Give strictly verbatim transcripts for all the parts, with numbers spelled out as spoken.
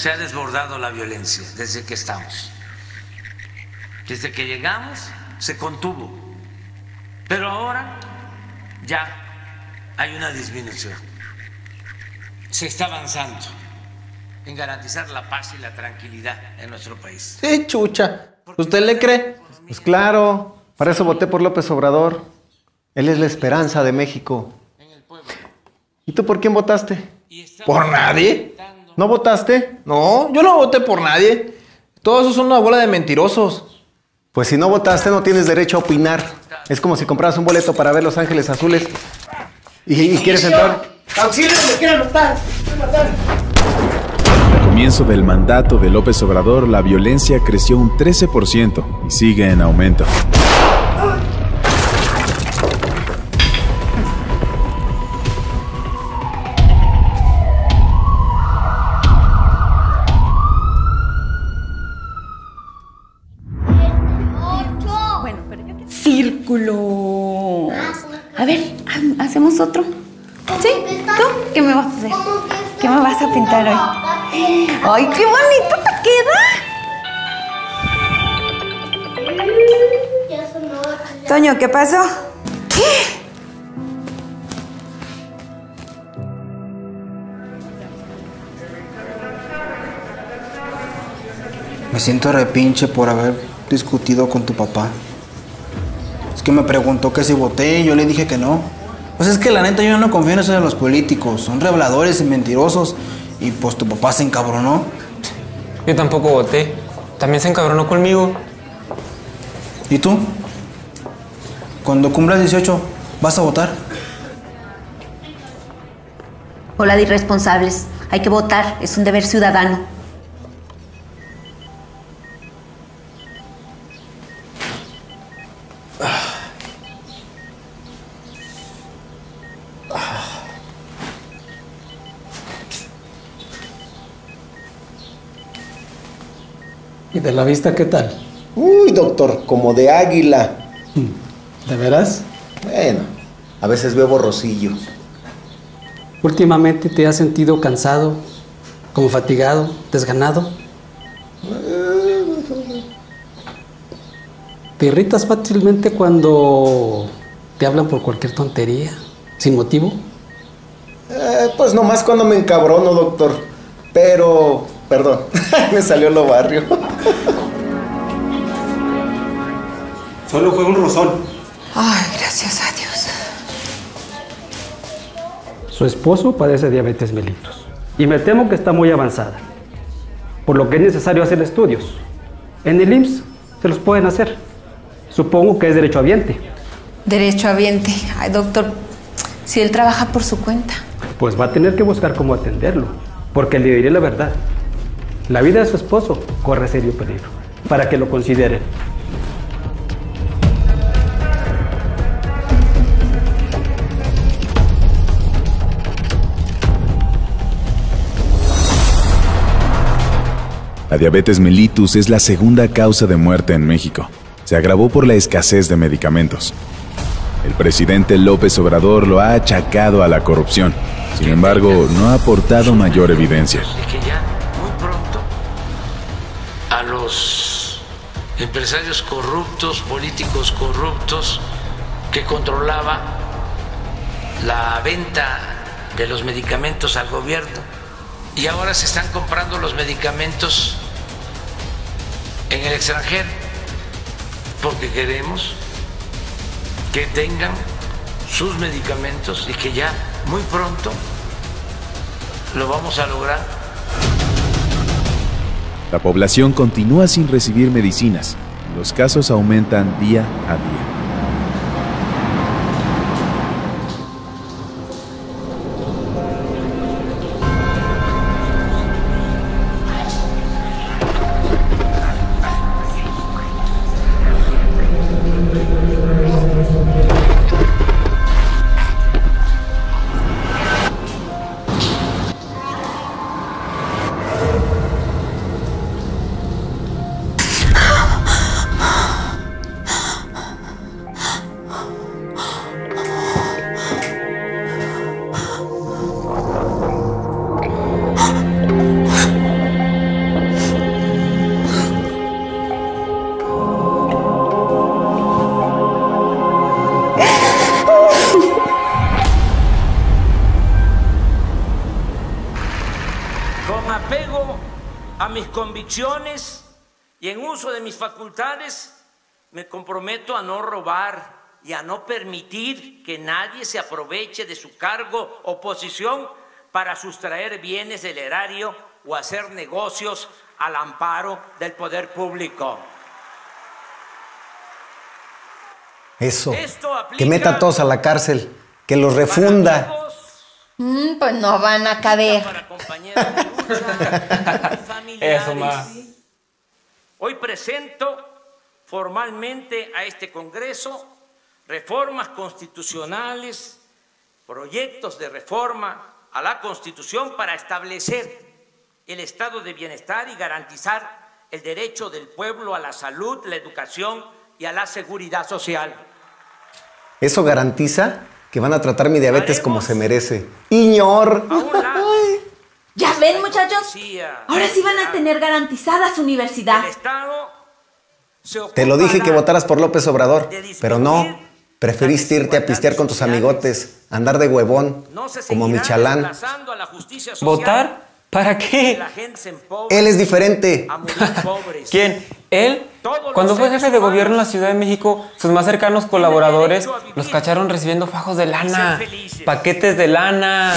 se ha desbordado la violencia desde que estamos. Desde que llegamos se contuvo, pero ahora ya hay una disminución. Se está avanzando en garantizar la paz y la tranquilidad en nuestro país. Sí, chucha. ¿Usted le cree? Pues claro, para eso voté por López Obrador. Él es la esperanza de México. ¿Y tú por quién votaste? ¿Por nadie? ¿No votaste? No, yo no voté por nadie. Todos esos son una bola de mentirosos. Pues si no votaste no tienes derecho a opinar. Es como si compraras un boleto para ver Los Ángeles Azules y, y quieres entrar. ¡Auxilio, me quieren matar! ¡Me matar! Al comienzo del mandato de López Obrador, la violencia creció un trece por ciento y sigue en aumento. Círculo. A ver, hacemos otro. ¿Sí? ¿Tú? ¿Qué me vas a hacer? ¿Qué me vas a pintar hoy? ¡Ay, qué bonito te queda! Toño, ¿qué pasó? ¿Qué? Me siento repinche por haber discutido con tu papá. Es que me preguntó que si voté y yo le dije que no. Pues es que la neta yo no confío en eso de los políticos. Son reveladores y mentirosos. Y pues tu papá se encabronó. Yo tampoco voté. También se encabronó conmigo. ¿Y tú? Cuando cumplas dieciocho, ¿vas a votar? Hola de irresponsables. Hay que votar. Es un deber ciudadano. ¿Y de la vista qué tal? Uy, doctor, como de águila. ¿De veras? Bueno, a veces veo borrosillo. ¿Últimamente te has sentido cansado, como fatigado, desganado? ¿Te irritas fácilmente cuando te hablan por cualquier tontería, sin motivo? Eh, pues nomás cuando me encabrono, doctor. Pero, perdón, me salió lo barrio. Solo fue un rozón. Ay, gracias a Dios. Su esposo padece diabetes mellitus y me temo que está muy avanzada, por lo que es necesario hacer estudios. En el I M S S se los pueden hacer. Supongo que es derechohabiente. Derechohabiente. Ay, doctor, si él trabaja por su cuenta. Pues va a tener que buscar cómo atenderlo, porque le diré la verdad. La vida de su esposo corre serio peligro, para que lo consideren. La diabetes mellitus es la segunda causa de muerte en México. Se agravó por la escasez de medicamentos. El presidente López Obrador lo ha achacado a la corrupción. Sin embargo, no ha aportado mayor evidencia. Y que ya muy pronto a los empresarios corruptos, políticos corruptos que controlaba la venta de los medicamentos al gobierno, y ahora se están comprando los medicamentos en el extranjero porque queremos que tengan sus medicamentos y que ya muy pronto lo vamos a lograr. La población continúa sin recibir medicinas. Los casos aumentan día a día. a mis convicciones y en uso de mis facultades, me comprometo a no robar y a no permitir que nadie se aproveche de su cargo o posición para sustraer bienes del erario o hacer negocios al amparo del poder público. Eso, que meta a todos a la cárcel, que los refunda. Mm, pues no van a caber. Eso, ma. Hoy presento formalmente a este Congreso reformas constitucionales, proyectos de reforma a la Constitución para establecer el estado de bienestar y garantizar el derecho del pueblo a la salud, la educación y a la seguridad social. Eso garantiza que van a tratar mi diabetes como se merece. ¡Iñor! ¿Ya ven, muchachos? Ahora sí van a tener garantizada su universidad. Te lo dije que votaras por López Obrador, pero no. Preferiste irte a pistear con tus amigotes, andar de huevón, como Michalán. ¿Votar? ¿Para qué? Él es diferente. ¿Quién? ¿Él? Cuando fue jefe de gobierno en la Ciudad de México, sus más cercanos colaboradores los cacharon recibiendo fajos de lana, paquetes de lana.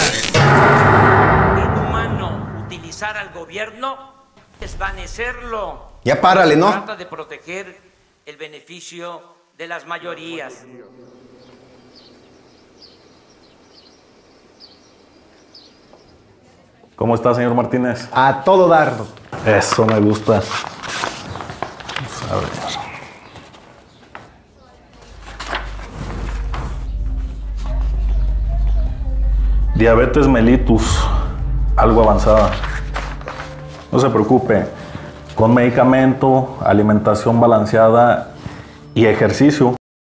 Inhumano utilizar al gobierno, desvanecerlo. Ya párale, ¿no? Trata de proteger el beneficio de las mayorías. ¿Cómo está, señor Martínez? A todo dar, doctor. Eso me gusta. Vamos a ver. Diabetes mellitus, algo avanzada. No se preocupe, con medicamento, alimentación balanceada y ejercicio.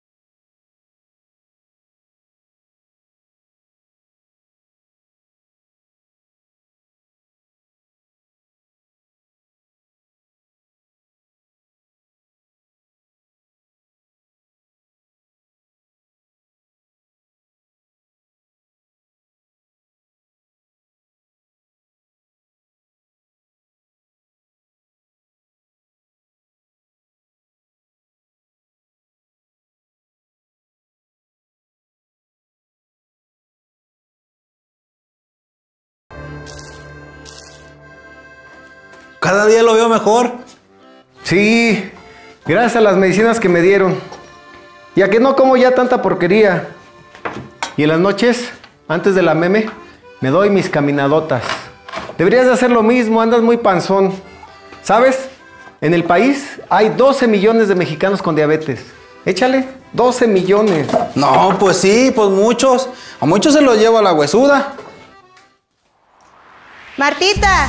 Cada día lo veo mejor. Sí, gracias a las medicinas que me dieron. Y a que no como ya tanta porquería. Y en las noches, antes de la meme, me doy mis caminadotas. Deberías de hacer lo mismo, andas muy panzón. ¿Sabes? En el país hay doce millones de mexicanos con diabetes. Échale, doce millones. No, pues sí, pues muchos. A muchos se los lleva la huesuda. Martita.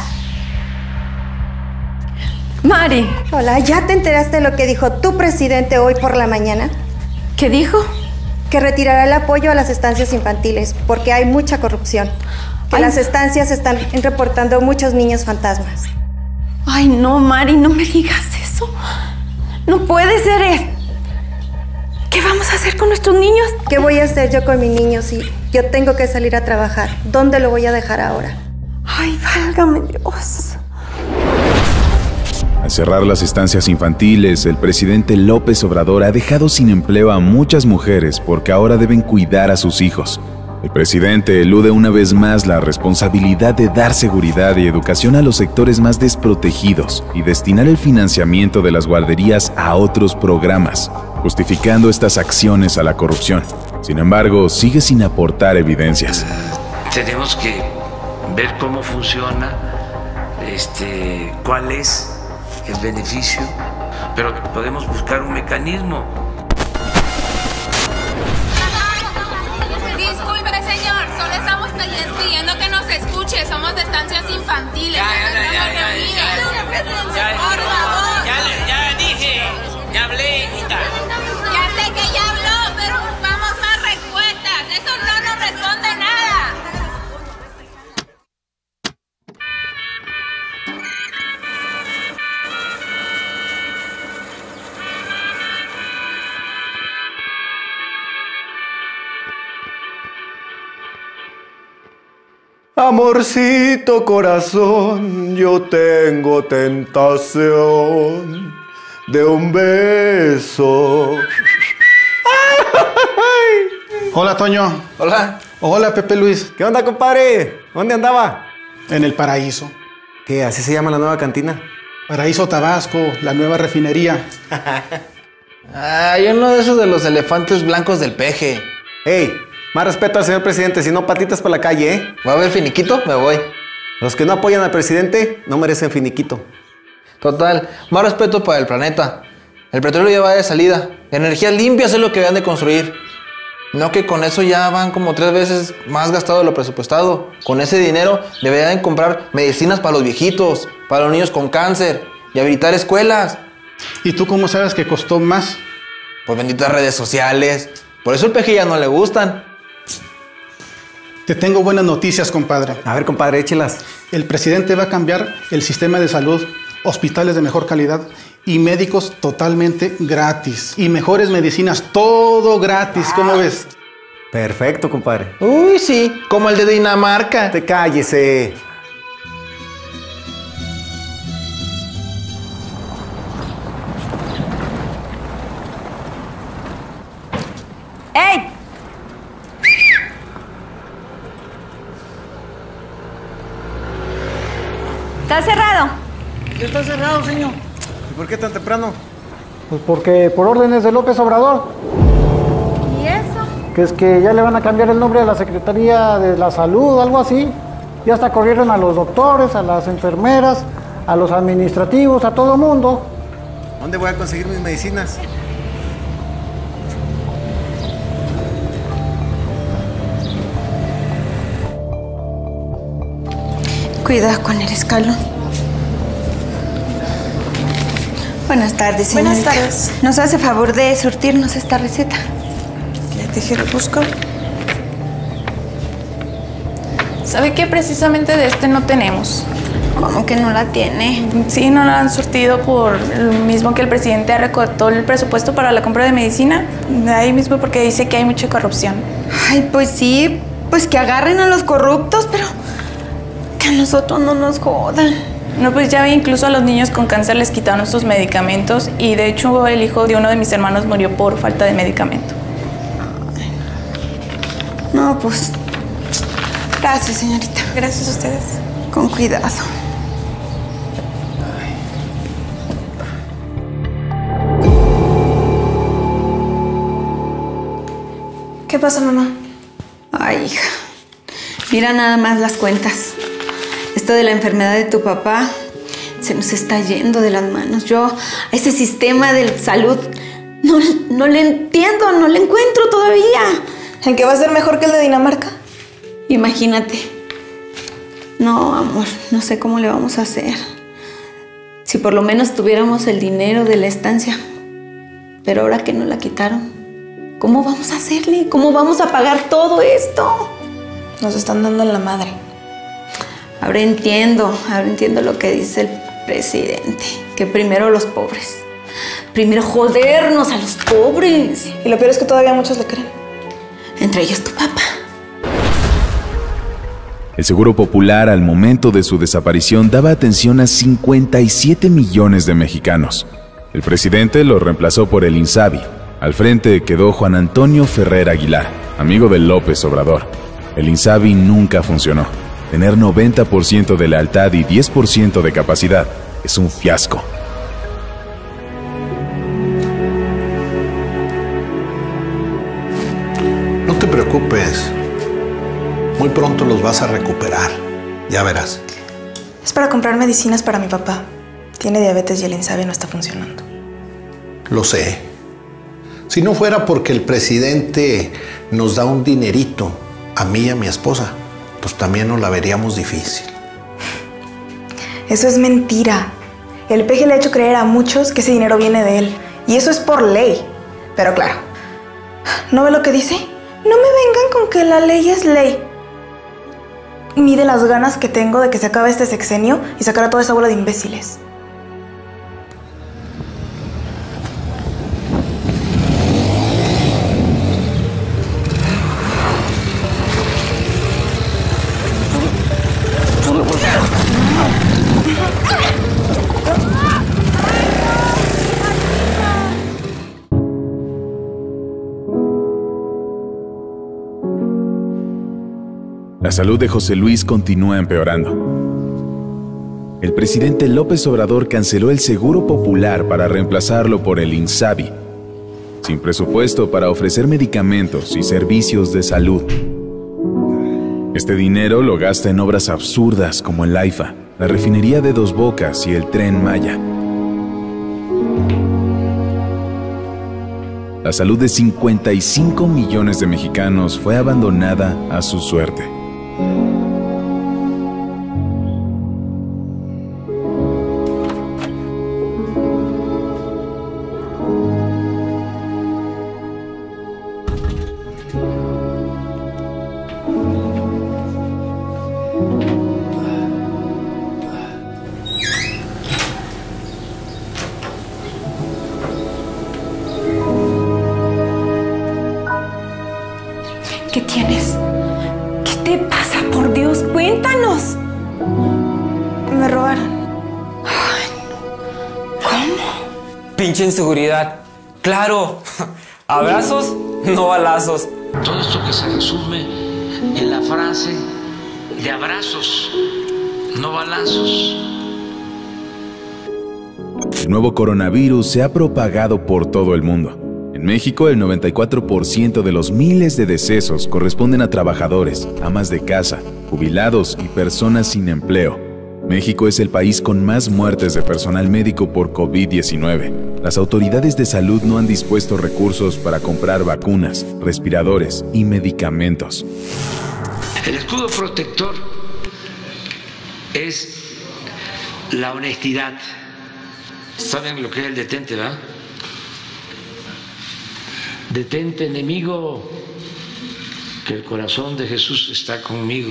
Mari. Hola, ¿ya te enteraste de lo que dijo tu presidente hoy por la mañana? ¿Qué dijo? Que retirará el apoyo a las estancias infantiles porque hay mucha corrupción. Que Ay. las estancias están reportando muchos niños fantasmas. Ay, no, Mari, no me digas eso. No puede ser esto. ¿Qué vamos a hacer con nuestros niños? ¿Qué voy a hacer yo con mis niños si yo tengo que salir a trabajar? ¿Dónde lo voy a dejar ahora? Ay, válgame Dios. Al cerrar las estancias infantiles, el presidente López Obrador ha dejado sin empleo a muchas mujeres porque ahora deben cuidar a sus hijos. El presidente elude una vez más la responsabilidad de dar seguridad y educación a los sectores más desprotegidos y destinar el financiamiento de las guarderías a otros programas, justificando estas acciones a la corrupción. Sin embargo, sigue sin aportar evidencias. Tenemos que ver cómo funciona, este, cuál es el beneficio, pero podemos buscar un mecanismo. Disculpe, señor, solo estamos pidiendo que nos escuche, somos de estancias infantiles. Ya, ya, ya, ya, ya, ya, ya, por favor. Ya, ya dije, ya hablé, hijita. Ya sé que ya habló, pero vamos más respuestas, eso no nos responde nada. Amorcito corazón, yo tengo tentación de un beso. Hola, Toño. Hola. Hola, Pepe Luis. ¿Qué onda, compadre? ¿Dónde andaba? En el Paraíso. ¿Qué? ¿Así se llama la nueva cantina? Paraíso Tabasco, la nueva refinería. Ay, uno de esos de los elefantes blancos del peje. ¡Ey! Más respeto al señor presidente, si no patitas por la calle, ¿eh? ¿Va a haber finiquito? Me voy. Los que no apoyan al presidente no merecen finiquito. Total, más respeto para el planeta. El petróleo ya va de salida. Energías limpias es lo que van de construir. No que con eso ya van como tres veces más gastado de lo presupuestado. Con ese dinero deberían comprar medicinas para los viejitos, para los niños con cáncer y habilitar escuelas. ¿Y tú cómo sabes que costó más? Pues benditas redes sociales. Por eso el peje ya no le gustan. Te tengo buenas noticias, compadre. A ver, compadre, échelas. El presidente va a cambiar el sistema de salud, hospitales de mejor calidad y médicos totalmente gratis. Y mejores medicinas, todo gratis, ¿cómo ves? Perfecto, compadre. Uy, sí, como el de Dinamarca. Te cállese. ¡Ey! ¿Está cerrado? Ya está cerrado, señor. ¿Y por qué tan temprano? Pues porque por órdenes de López Obrador. ¿Y eso? Que es que ya le van a cambiar el nombre a la Secretaría de la Salud, algo así. Ya hasta corrieron a los doctores, a las enfermeras, a los administrativos, a todo mundo. ¿Dónde voy a conseguir mis medicinas? Cuidado con el escalón. Buenas tardes, señorita. Buenas tardes. ¿Nos hace favor de surtirnos esta receta? Ya te busco. ¿Sabe qué? Precisamente de este no tenemos. ¿Cómo que no la tiene? Sí, no la han surtido por lo mismo que el presidente recortó el presupuesto para la compra de medicina. De ahí mismo porque dice que hay mucha corrupción. Ay, pues sí, pues que agarren a los corruptos, pero que a nosotros no nos jodan. No, pues ya vi, incluso a los niños con cáncer les quitaron sus medicamentos y de hecho el hijo de uno de mis hermanos murió por falta de medicamento. No, pues gracias, señorita. Gracias a ustedes. Con cuidado. ¿Qué pasa, mamá? Ay, hija. Mira nada más las cuentas. Esto de la enfermedad de tu papá se nos está yendo de las manos. Yo a ese sistema de salud no, no le entiendo, no le encuentro todavía. ¿En qué va a ser mejor que el de Dinamarca? Imagínate. No, amor, no sé cómo le vamos a hacer. Si por lo menos tuviéramos el dinero de la estancia. Pero ahora que nos la quitaron, ¿cómo vamos a hacerle? ¿Cómo vamos a pagar todo esto? Nos están dando en la madre. Ahora entiendo, ahora entiendo lo que dice el presidente. Que primero los pobres. Primero jodernos a los pobres. Y lo peor es que todavía muchos le creen. Entre ellos tu papá. El Seguro Popular al momento de su desaparición daba atención a cincuenta y siete millones de mexicanos. El presidente lo reemplazó por el INSABI. Al frente quedó Juan Antonio Ferrer Aguilar, amigo de López Obrador. El INSABI nunca funcionó. Tener noventa por ciento de lealtad y diez por ciento de capacidad es un fiasco. No te preocupes. Muy pronto los vas a recuperar. Ya verás. Es para comprar medicinas para mi papá. Tiene diabetes y el INSABI no está funcionando. Lo sé. Si no fuera porque el presidente nos da un dinerito a mí y a mi esposa, pues también nos la veríamos difícil. Eso es mentira. El peje le ha hecho creer a muchos que ese dinero viene de él. Y eso es por ley. Pero claro, ¿no ve lo que dice? No me vengan con que la ley es ley. Mide las ganas que tengo de que se acabe este sexenio y sacar a toda esa bola de imbéciles. La salud de José Luis continúa empeorando. El presidente López Obrador canceló el Seguro Popular para reemplazarlo por el INSABI, sin presupuesto para ofrecer medicamentos y servicios de salud. Este dinero lo gasta en obras absurdas como el AIFA, la refinería de Dos Bocas y el Tren Maya. La salud de cincuenta y cinco millones de mexicanos fue abandonada a su suerte. ¿Qué tienes? ¿Qué te pasa? Por Dios, cuéntanos. Me robaron. Ay, ¿cómo? Pinche inseguridad. Claro. Abrazos, no balazos. Todo esto que se resume en la frase de abrazos, no balazos. El nuevo coronavirus se ha propagado por todo el mundo. En México, el noventa y cuatro por ciento de los miles de decesos corresponden a trabajadores, amas de casa, jubilados y personas sin empleo. México es el país con más muertes de personal médico por COVID diecinueve. Las autoridades de salud no han dispuesto recursos para comprar vacunas, respiradores y medicamentos. El escudo protector es la honestidad. ¿Saben lo que es el detente, verdad? Detente, enemigo, que el corazón de Jesús está conmigo.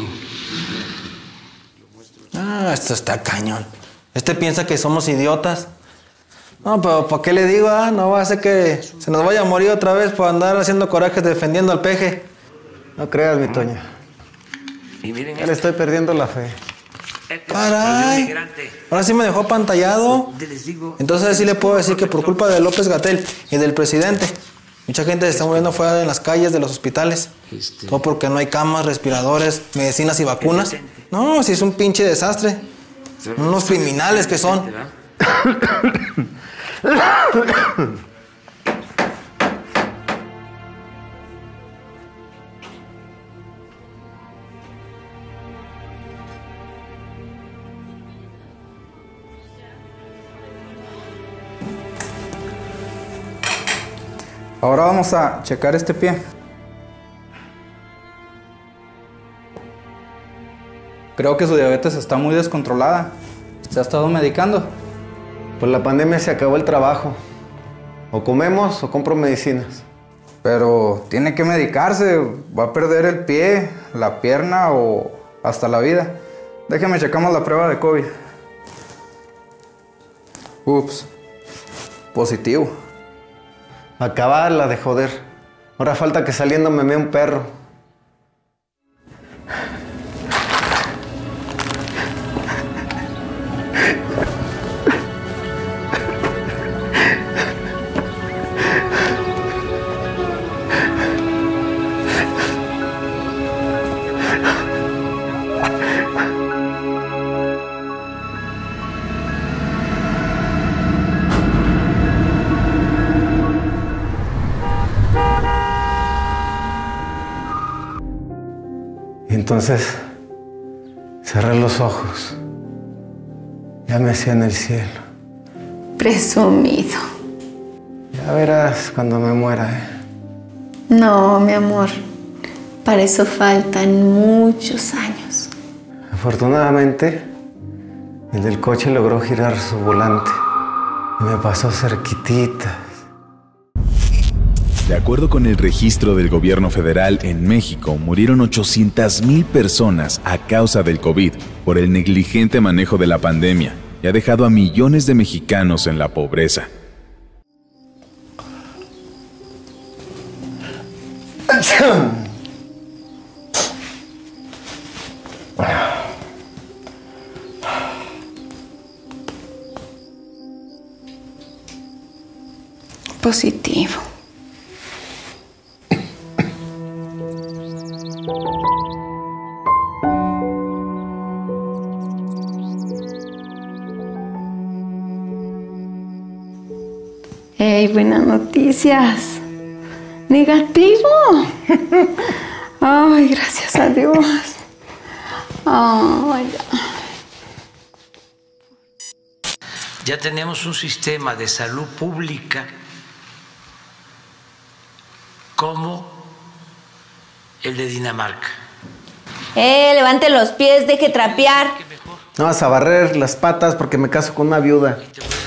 Ah, esto está cañón. Este piensa que somos idiotas. No, pero ¿para qué le digo? Ah, no va a hacer que se nos vaya a morir otra vez por andar haciendo corajes defendiendo al peje. No creas, mi Toño. Ya le estoy perdiendo la fe. Caray, ahora sí me dejó apantallado. Entonces sí le puedo decir que por culpa de López-Gatell y del presidente, mucha gente se está muriendo fuera en las calles de los hospitales. Todo porque no hay camas, respiradores, medicinas y vacunas. No, si es un pinche desastre. Unos criminales que son. Ahora vamos a checar este pie. Creo que su diabetes está muy descontrolada. ¿Se ha estado medicando? Por la pandemia se acabó el trabajo. O comemos o compro medicinas. Pero tiene que medicarse. Va a perder el pie, la pierna o hasta la vida. Déjeme checamos la prueba de COVID. Ups. Positivo. Acabarla de joder. Ahora falta que saliendo me mee un perro. Entonces, cerré los ojos. Ya me hacía en el cielo. Presumido. Ya verás cuando me muera, ¿eh? No, mi amor. Para eso faltan muchos años. Afortunadamente, el del coche logró girar su volante y me pasó cerquitita. De acuerdo con el registro del gobierno federal, en México murieron ochocientas mil personas a causa del COVID por el negligente manejo de la pandemia y ha dejado a millones de mexicanos en la pobreza. Positivo. ¡Ey, buenas noticias! ¡Negativo! ¡Ay, gracias a Dios! ¡Ay, ya! Ya tenemos un sistema de salud pública como el de Dinamarca. ¡Eh, levante los pies, deje trapear! No vas a barrer las patas porque me caso con una viuda.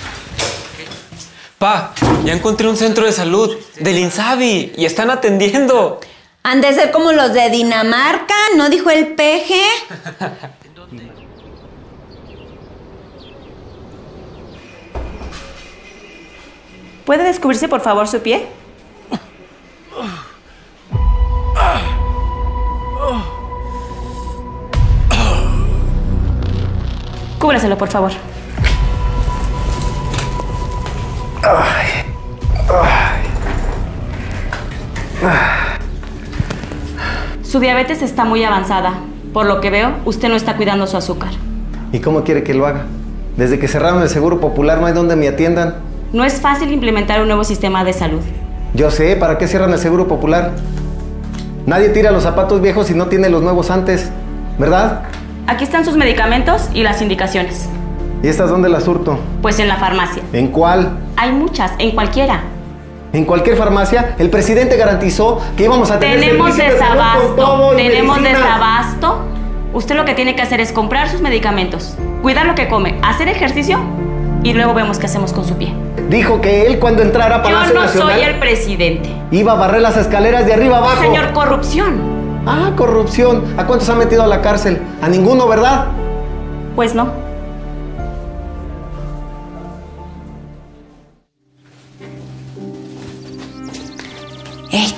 Pa, ya encontré un centro de salud del INSABI y están atendiendo. Han de ser como los de Dinamarca, ¿no dijo el peje? ¿Puede descubrirse, por favor, su pie? Cúbraselo, por favor. Ay, ay, ah. Su diabetes está muy avanzada. Por lo que veo, usted no está cuidando su azúcar. ¿Y cómo quiere que lo haga? Desde que cerraron el Seguro Popular no hay donde me atiendan. No es fácil implementar un nuevo sistema de salud. Yo sé, ¿para qué cierran el Seguro Popular? Nadie tira los zapatos viejos si no tiene los nuevos antes, ¿verdad? Aquí están sus medicamentos y las indicaciones. ¿Y estas dónde las surto? Pues en la farmacia. ¿En cuál? Hay muchas, en cualquiera. ¿En cualquier farmacia? El presidente garantizó que íbamos a tener Tenemos desabasto, tenemos medicinas. desabasto. Usted lo que tiene que hacer es comprar sus medicamentos, cuidar lo que come, hacer ejercicio y luego vemos qué hacemos con su pie. Dijo que él cuando entrara a Palacio Yo no Nacional soy el presidente. iba a barrer las escaleras de arriba abajo. Señor, corrupción. Ah, corrupción. ¿A cuántos han metido a la cárcel? A ninguno, ¿verdad? Pues no. ¡Ey!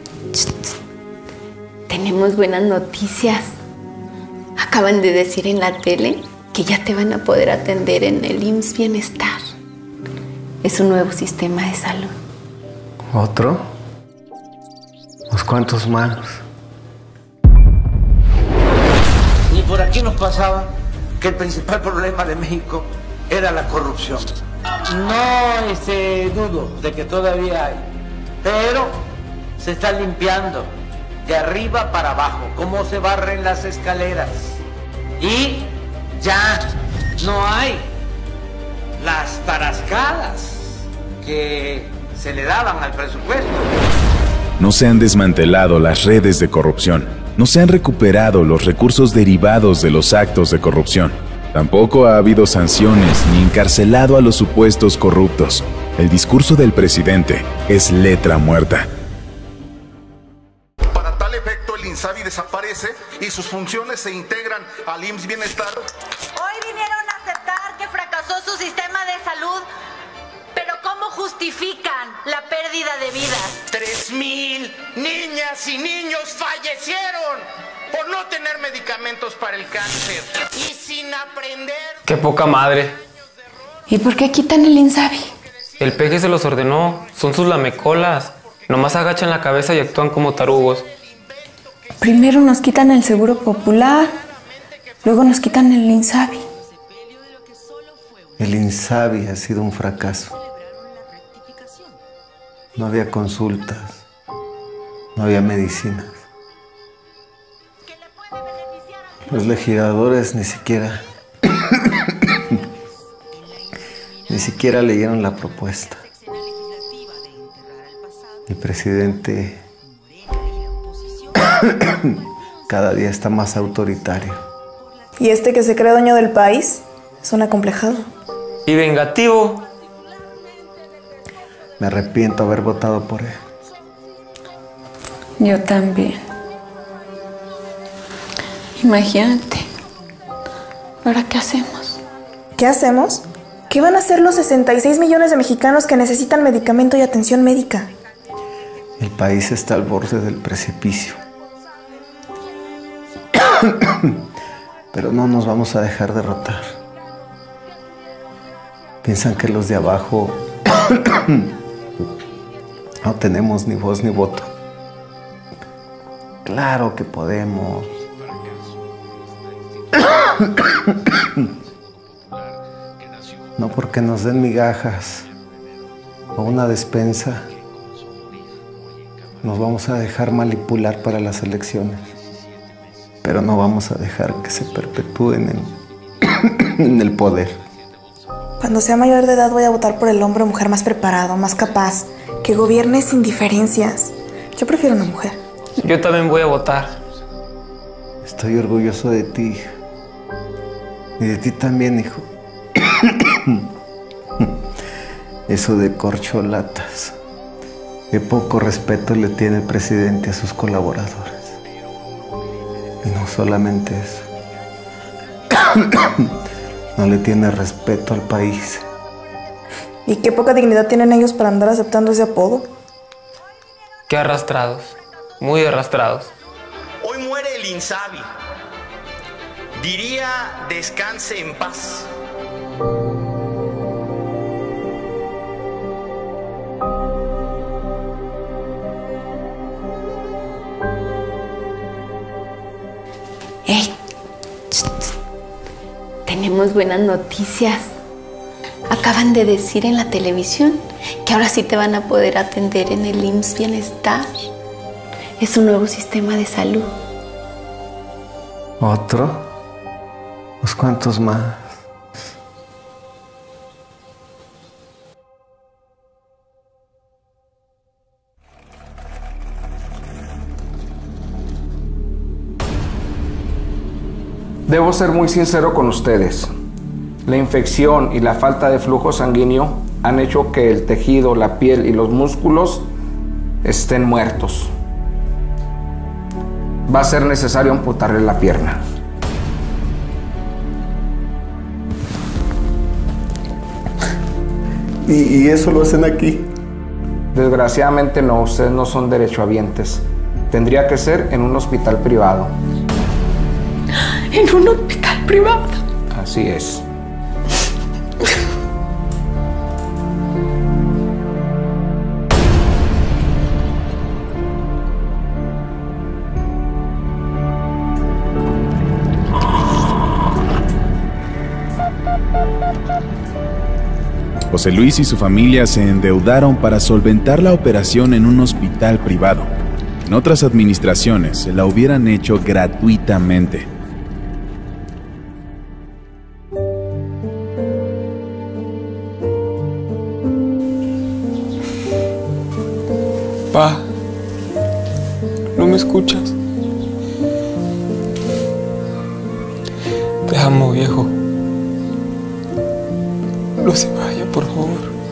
Tenemos buenas noticias. Acaban de decir en la tele que ya te van a poder atender en el I M S S Bienestar. Es un nuevo sistema de salud. ¿Otro? ¿Unos cuantos más? Ni por aquí nos pasaba que el principal problema de México era la corrupción. No este, dudo de que todavía hay, pero se está limpiando de arriba para abajo, como se barren las escaleras. Y ya no hay las tarascadas que se le daban al presupuesto. No se han desmantelado las redes de corrupción. No se han recuperado los recursos derivados de los actos de corrupción. Tampoco ha habido sanciones ni encarcelado a los supuestos corruptos. El discurso del presidente es letra muerta. Para tal efecto, el INSABI desaparece y sus funciones se integran al I M S S Bienestar. Hoy vinieron a aceptar que fracasó su sistema de salud, pero ¿cómo justifican la pérdida de vidas? Tres mil niñas y niños fallecieron por no tener medicamentos para el cáncer y sin aprender. ¡Qué poca madre! ¿Y por qué quitan el INSABI? El peje se los ordenó. Son sus lamecolas. Nomás agachan la cabeza y actúan como tarugos. Primero nos quitan el Seguro Popular, luego nos quitan el INSABI. El INSABI ha sido un fracaso. No había consultas, no había medicinas. Los legisladores ni siquiera, ni siquiera leyeron la propuesta. El presidente cada día está más autoritario. Y este que se cree dueño del país es un acomplejado. Y vengativo. Me arrepiento de haber votado por él. Yo también. Imagínate. ¿Ahora qué hacemos? ¿Qué hacemos? ¿Qué van a hacer los sesenta y seis millones de mexicanos que necesitan medicamento y atención médica? El país está al borde del precipicio. Pero no nos vamos a dejar derrotar. Piensan que los de abajo no tenemos ni voz ni voto. Claro que podemos. No porque nos den migajas, a una despensa, nos vamos a dejar manipular para las elecciones, pero no vamos a dejar que se perpetúen en, en el poder. Cuando sea mayor de edad voy a votar por el hombre o mujer más preparado, más capaz, que gobierne sin diferencias. Yo prefiero una mujer. Yo también voy a votar. Estoy orgulloso de ti, hija. Y de ti también, hijo. Eso de corcholatas. Qué poco respeto le tiene el presidente a sus colaboradores. Y no solamente eso. No le tiene respeto al país. ¿Y qué poca dignidad tienen ellos para andar aceptando ese apodo? Qué arrastrados. Muy arrastrados. Hoy muere el Insabi. Diría descanse en paz. ¡Ey! Tenemos buenas noticias. Acaban de decir en la televisión que ahora sí te van a poder atender en el I M S S Bienestar. Es un nuevo sistema de salud. ¿Otro? Pues ¿cuántos más? Debo ser muy sincero con ustedes. La infección y la falta de flujo sanguíneo han hecho que el tejido, la piel y los músculos estén muertos. Va a ser necesario amputarle la pierna. ¿Y, y eso lo hacen aquí? Desgraciadamente no, ustedes no son derechohabientes. Tendría que ser en un hospital privado. ¿En un hospital privado? Así es. José Luis y su familia se endeudaron para solventar la operación en un hospital privado. En otras administraciones se la hubieran hecho gratuitamente. Pa, ¿no me escuchas? Te amo, viejo. No se vaya, por favor.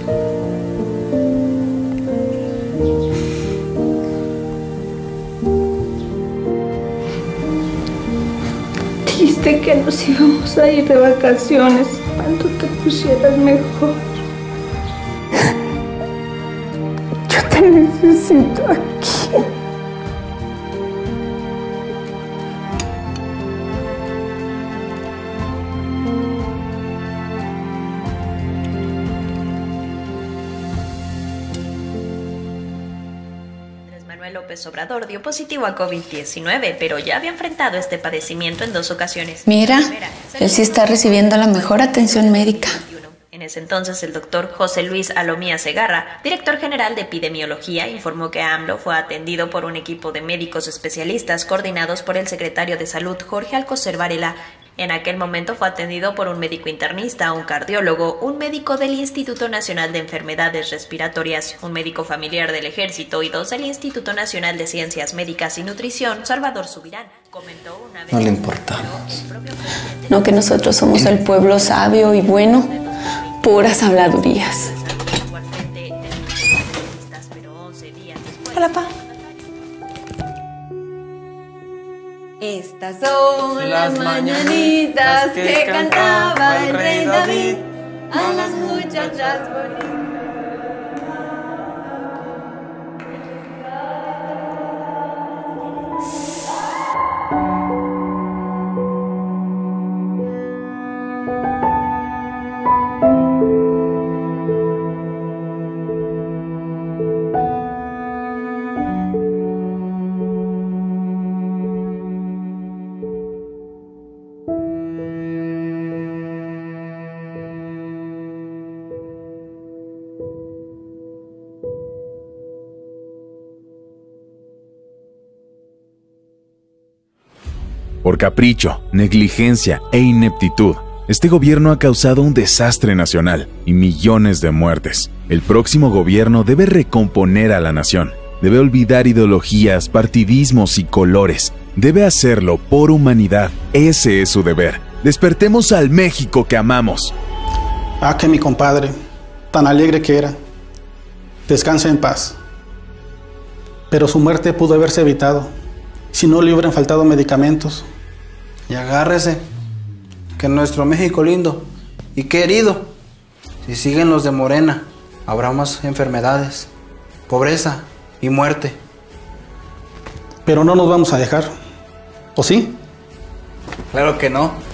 Dijiste que nos íbamos a ir de vacaciones cuando te pusieras mejor. Yo te necesito aquí. López Obrador dio positivo a COVID diecinueve, pero ya había enfrentado este padecimiento en dos ocasiones. Mira, él sí está recibiendo la mejor atención médica. En ese entonces, el doctor José Luis Alomía Segarra, director general de epidemiología, informó que AMLO fue atendido por un equipo de médicos especialistas coordinados por el secretario de Salud, Jorge Alcocer Varela. En aquel momento fue atendido por un médico internista, un cardiólogo, un médico del Instituto Nacional de Enfermedades Respiratorias, un médico familiar del Ejército y dos del Instituto Nacional de Ciencias Médicas y Nutrición, Salvador Subirán. Comentó una vez. No le importamos. No, que nosotros somos el pueblo sabio y bueno, puras habladurías. Hola, pa. Estas son las mañanitas que cantaba el rey David a las muchachas bonitas. Por capricho, negligencia e ineptitud, este gobierno ha causado un desastre nacional y millones de muertes. El próximo gobierno debe recomponer a la nación. Debe olvidar ideologías, partidismos y colores. Debe hacerlo por humanidad. Ese es su deber. Despertemos al México que amamos. Ah, que mi compadre, tan alegre que era. Descansa en paz. Pero su muerte pudo haberse evitado si no le hubieran faltado medicamentos. Y agárrese, que en nuestro México lindo y querido, si siguen los de Morena, habrá más enfermedades, pobreza y muerte. Pero no nos vamos a dejar, ¿o sí? Claro que no.